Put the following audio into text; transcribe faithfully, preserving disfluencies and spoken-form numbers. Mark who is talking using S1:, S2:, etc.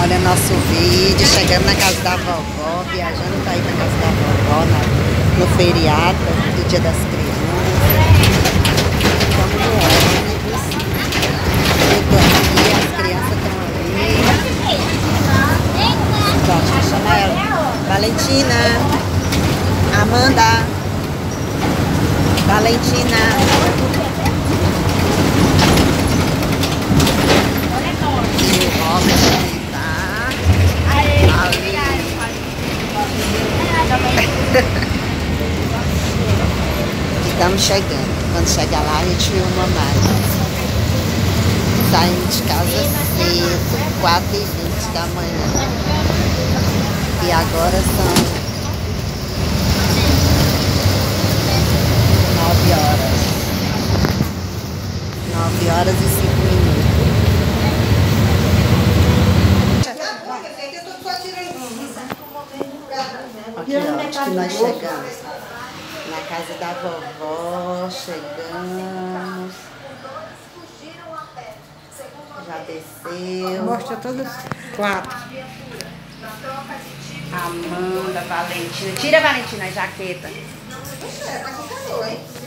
S1: Olha nosso vídeo, chegando na casa da vovó, viajando para ir na casa da vovó na, no feriado do Dia das Crianças. Estamos no ônibus. Eu tô aqui, as crianças estão ali. Então, deixa eu chamar ela. Valentina, Amanda, Valentina. Estamos chegando. Quando chegar lá, a gente filma mais. Saímos de casa cedo, quatro e vinte da manhã. E agora são nove horas. nove horas e cinco minutos. Aqui, ó, acho que nós chegamos na casa da vovó, chegamos, já desceu.
S2: Mostra todos quatro.
S1: Amanda, Valentina. Tira, Valentina, a jaqueta.
S3: Poxa, tá com calor, hein?